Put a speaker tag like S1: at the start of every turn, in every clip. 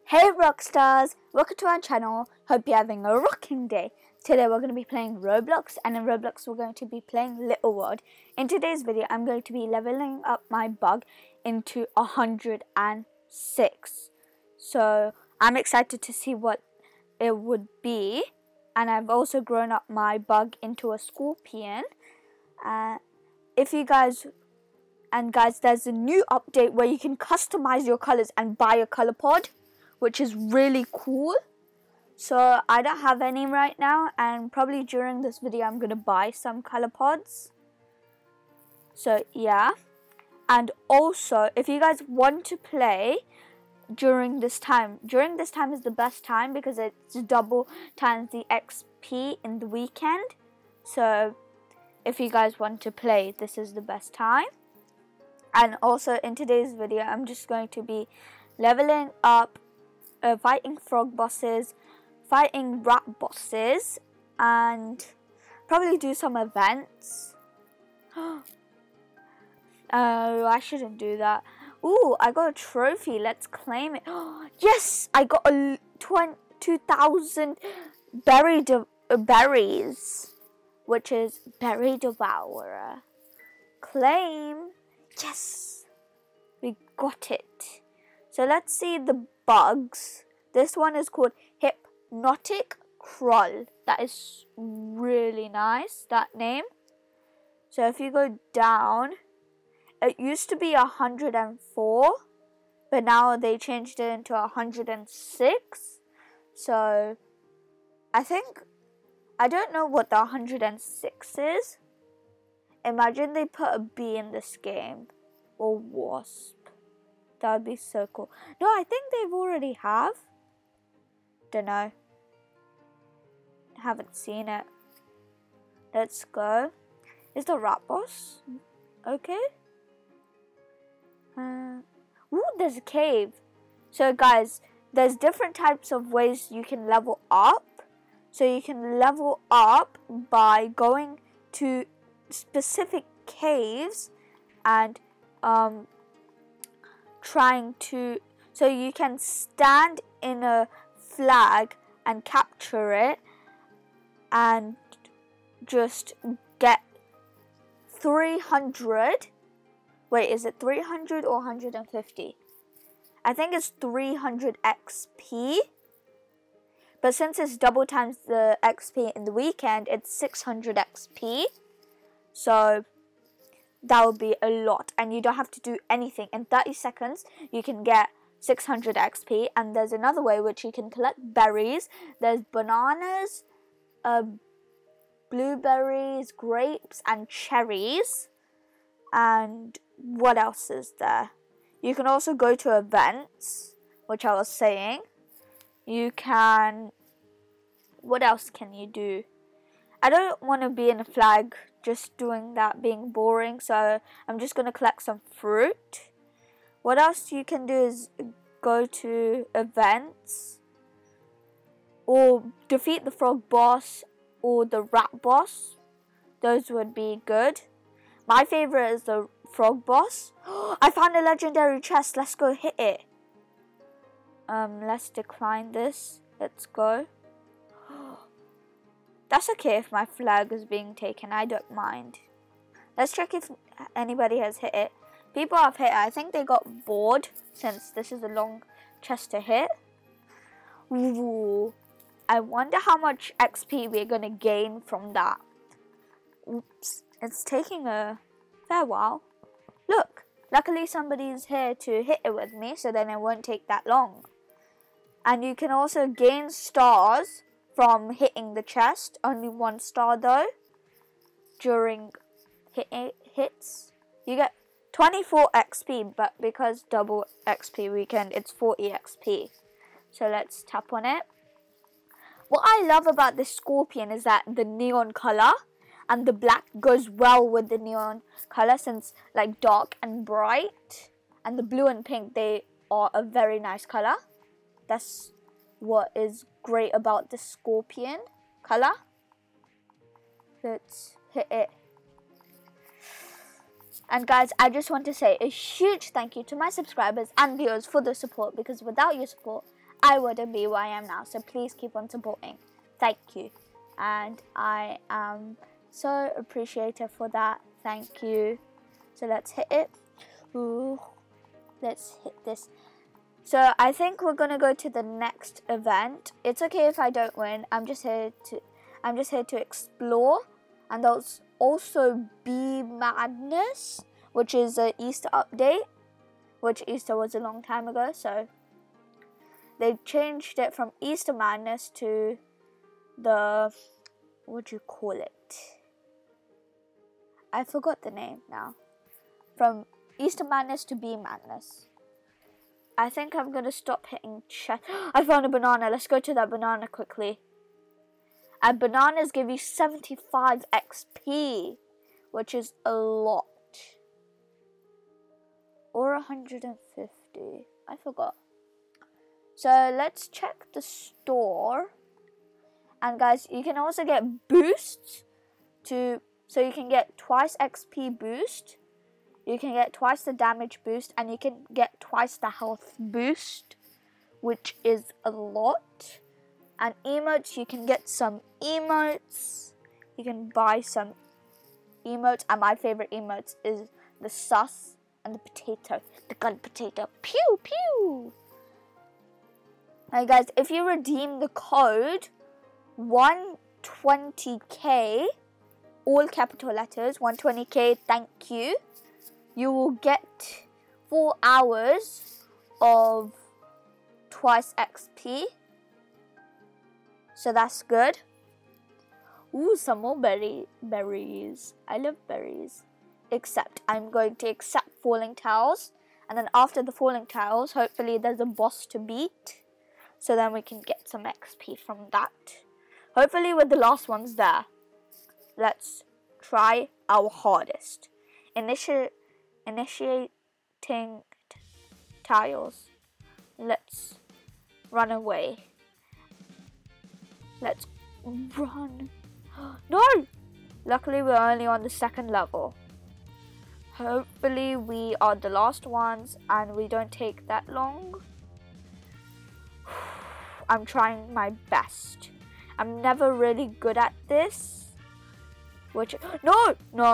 S1: Hey Rockstars, welcome to our channel. Hope you're having a rocking day. Today we're going to be playing Roblox, and in Roblox we're going to be playing Little World. In today's video I'm going to be leveling up my bug into 106. So I'm excited to see what it would be, and I've also grown up my bug into a scorpion. Guys, there's a new update where you can customize your colors and buy a color pod, which is really cool. So I don't have any right now, and probably during this video I'm going to buy some color pods. So yeah, and also if you guys want to play during this time is the best time because it's double times the XP in the weekend. So if you guys want to play, this is the best time. And also in today's video I'm just going to be leveling up, fighting frog bosses, fighting rat bosses, and probably do some events. Oh, I shouldn't do that. Ooh, I got a trophy. Let's claim it. Yes, I got 2,000 berries, which is Berry Devourer. Claim. Yes, we got it. So let's see the bugs. This one is called Hypnotic Crawl. That is really nice, that name. So if you go down, it used to be 104, but now they changed it into 106. So I don't know what the 106 is. Imagine they put a bee in this game, or wasp. That would be so cool. No, I think they've already have. Don't know. Haven't seen it. Let's go. Is the rat boss? Okay. Ooh, there's a cave. So guys, there's different types of ways you can level up. So you can level up by going to specific caves and so you can stand in a flag and capture it and just get 300. Wait, is it 300 or 150? I think it's 300 XP. But since it's double times the XP in the weekend, it's 600 XP. So that would be a lot, and you don't have to do anything. In 30 seconds, you can get 600 XP, and there's another way which you can collect berries. There's bananas, blueberries, grapes, and cherries. And what else is there? You can also go to events, which I was saying. You can... What else can you do? I don't want to be in a flag just doing that, being boring, so I'm just going to collect some fruit. What else you can do is go to events or defeat the frog boss or the rat boss. Those would be good. My favorite is the frog boss. I found a legendary chest. Let's go hit it. Let's decline this. Let's go. That's okay if my flag is being taken. I don't mind. Let's check if anybody has hit it. People have hit it. I think they got bored since this is a long chest to hit. Ooh. I wonder how much XP we're going to gain from that. Oops. It's taking a fair while. Look. Luckily somebody's here to hit it with me, so then it won't take that long. And you can also gain stars from hitting the chest. Only 1 star though. During hits. You get 24 XP, but because double XP weekend, it's 40 XP. So let's tap on it. What I love about this scorpion is that the neon color and the black goes well with the neon color, since like dark and bright. And the blue and pink, they are a very nice color. That's what is great about the scorpion color. Let's hit it. And guys, I just want to say a huge thank you to my subscribers and viewers for the support, because without your support I wouldn't be where I am now. So please keep on supporting. Thank you. And I am so appreciative for that. Thank you. So let's hit it. Ooh. Let's hit this. So I think we're gonna go to the next event. It's okay if I don't win. I'm just here to explore. And there's also Bee Madness, which is an Easter update, which Easter was a long time ago. So they changed it from Easter Madness to the, what do you call it? I forgot the name now. From Easter Madness to Bee Madness. I think I'm going to stop hitting chat. I found a banana. Let's go to that banana quickly. And bananas give you 75 XP, which is a lot. Or 150. I forgot. So let's check the store. And guys, you can also get boosts so you can get twice XP boost. You can get twice the damage boost, and you can get twice the health boost, which is a lot. And emotes, you can get some emotes. You can buy some emotes, and my favorite emotes is the sus and the potato, the gun potato. Pew pew. Alright guys, if you redeem the code 120k, all capital letters, 120k, thank you. You will get 4 hours of twice XP. So that's good. Ooh, some more berries. I love berries. Except I'm going to accept falling tiles. And then after the falling tiles, hopefully there's a boss to beat. So then we can get some XP from that. Hopefully with the last ones there. Let's try our hardest. Initiating tiles. Let's run away. Let's run. No! Luckily we're only on the 2nd level. Hopefully we are the last ones and we don't take that long. I'm trying my best. I'm never really good at this. No!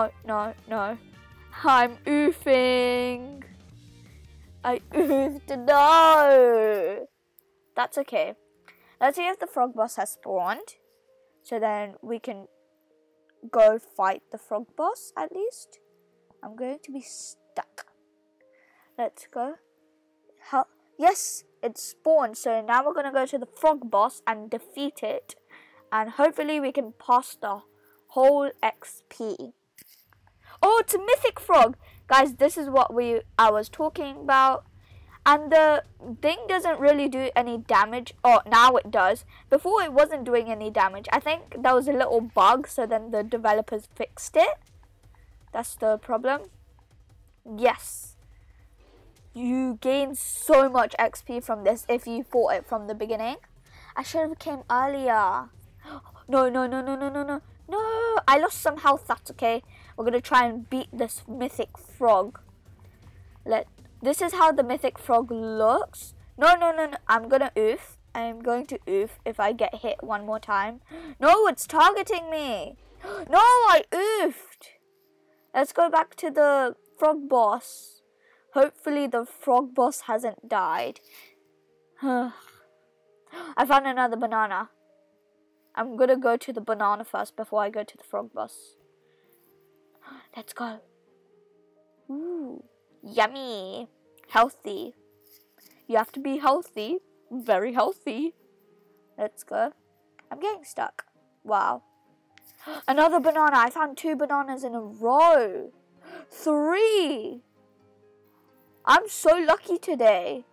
S1: I'm oofing. I oofed. No! That's okay. Let's see if the frog boss has spawned. So then we can go fight the frog boss at least. I'm going to be stuck. Let's go. Yes, it's spawned. So now we're going to go to the frog boss and defeat it. And hopefully we can pass the whole XP. Oh, it's a mythic frog. Guys, this is what I was talking about. And the thing doesn't really do any damage. Oh, now it does. Before it wasn't doing any damage. I think that was a little bug. So then the developers fixed it. That's the problem. Yes. You gain so much XP from this if you fought it from the beginning. I should have came earlier. No. No, I lost some health. That's okay. We're going to try and beat this mythic frog. This is how the mythic frog looks. No. I'm going to oof. I'm going to oof if I get hit one more time. No, it's targeting me. No, I oofed. Let's go back to the frog boss. Hopefully the frog boss hasn't died. I found another banana. I'm going to go to the banana first before I go to the frog boss. Let's go. Ooh, yummy. Healthy. You have to be healthy. Very healthy. Let's go. I'm getting stuck. Wow. Another banana. I found 2 bananas in a row. 3. I'm so lucky today.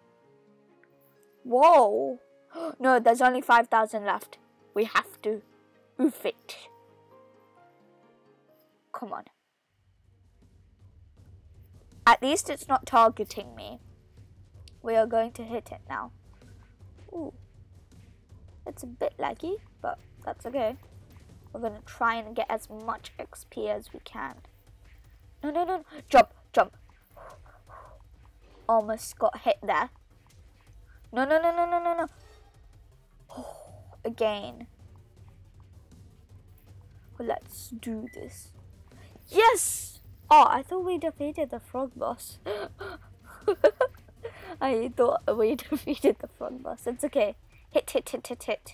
S1: Whoa. No, there's only 5,000 left. We have to oof it. Come on. At least it's not targeting me. We are going to hit it now. Ooh. It's a bit laggy, but that's okay. We're going to try and get as much XP as we can. No. Jump. Almost got hit there. No. again. Let's do this. Yes! Oh, I thought we defeated the frog boss. I thought we defeated the frog boss. It's okay. Hit, hit, hit, hit, hit.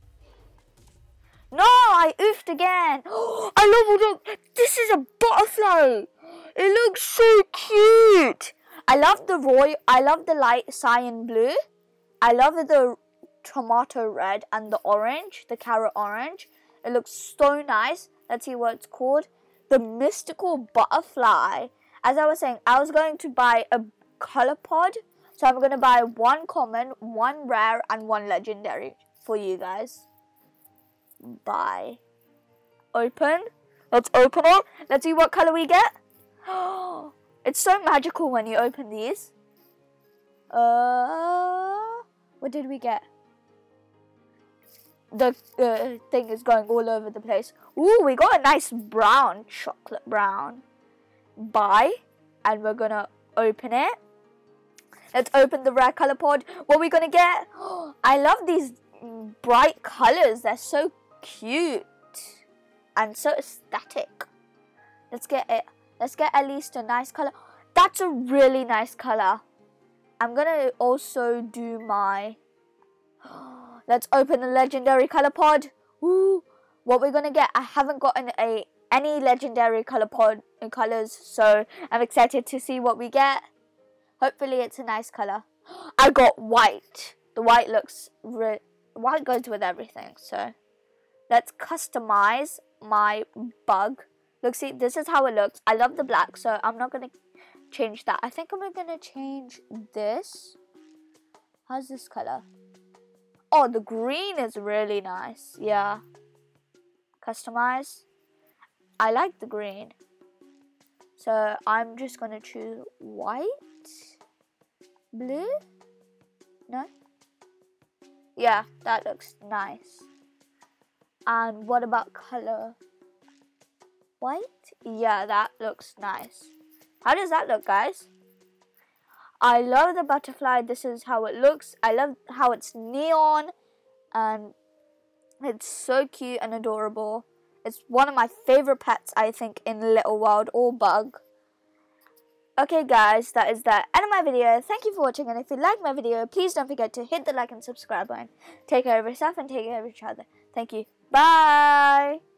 S1: No, I oofed again. I leveled up. This is a butterfly. It looks so cute. I love the light cyan blue. I love the tomato red and the orange, the carrot orange. It looks so nice. Let's see what it's called. The mystical butterfly. As I was saying, I was going to buy a color pod. So I'm going to buy 1 common, 1 rare, and 1 legendary for you guys. Buy. Open. Let's open it. Let's see what color we get. It's so magical when you open these. What did we get? The thing is going all over the place. Ooh, we got a nice brown, chocolate brown. Buy. And we're gonna open it. Let's open the rare color pod. What are we gonna get? I love these bright colors. They're so cute and so aesthetic. Let's get it. Let's get at least a nice color. That's a really nice color. I'm gonna also do my... Let's open the legendary color pod. Ooh, what we're gonna get? I haven't gotten any legendary color pod colors, so I'm excited to see what we get. Hopefully it's a nice color. I got white. The white looks white goes with everything. So let's customize my bug. Look, see, this is how it looks. I love the black, so I'm not gonna change that. I think I'm gonna change this. How's this color? Oh, the green is really nice. Yeah. Customize. I like the green. So I'm just going to choose white. Blue? No? Yeah, that looks nice. And what about color? White? Yeah, that looks nice. How does that look, guys? I love the butterfly. This is how it looks. I love how it's neon and it's so cute and adorable. It's one of my favorite pets, I think, in Little World or Bug. Okay, guys, that is the end of my video. Thank you for watching, and if you like my video, please don't forget to hit the like and subscribe button. Take care of yourself and take care of each other. Thank you. Bye.